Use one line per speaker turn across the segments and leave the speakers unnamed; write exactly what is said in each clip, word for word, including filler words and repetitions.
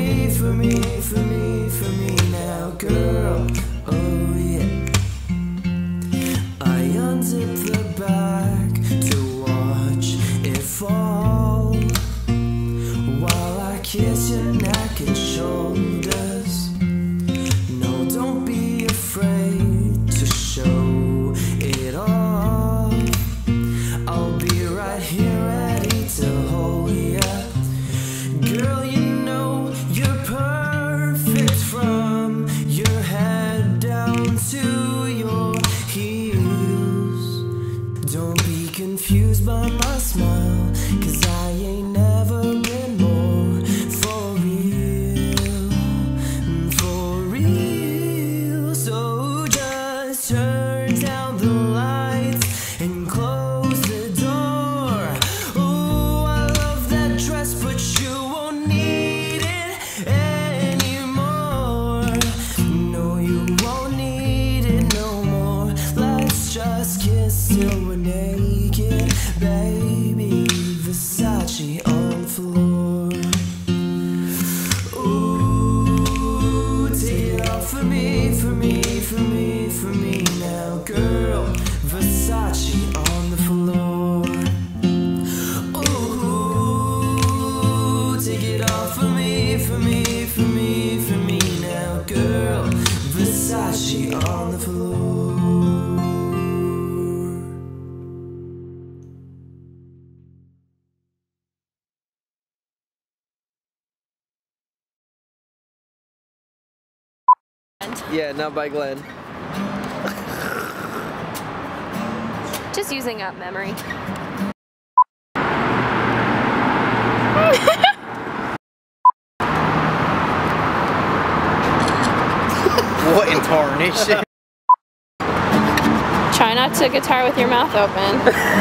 me, for me, for me, for me now, girl. Oh yeah. I unzip the back to watch it fall, while I kiss your neck and shoulders. No, don't be afraid to show it all. I'll be right here ready to hold ya. Girl, you know you're perfect from your head down to your heels. Don't be confused by my smile, 'cause I ain't never been more for real, for real. So just turn down the lights and close the door. Oh, I love that dress, but you won't need it anymore. No, you won't need it no more. Let's just kiss till we're naked, baby. Versace on the floor. Ooh, take it off for me, for me, for me, for me now, girl. Versace on the floor. Ooh, take it off for me, for me, for me, for me now, girl. Versace on the floor.
Yeah, not by Glenn.
Just using up memory.
What in tarnation?
Try not to guitar with your mouth open.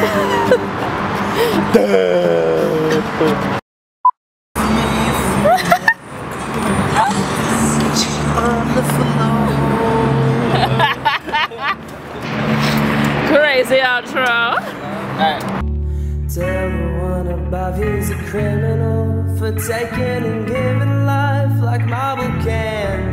On the floor.
Crazy outro.
Alright.
Tell the one above he's a criminal for taking and giving life like marble can.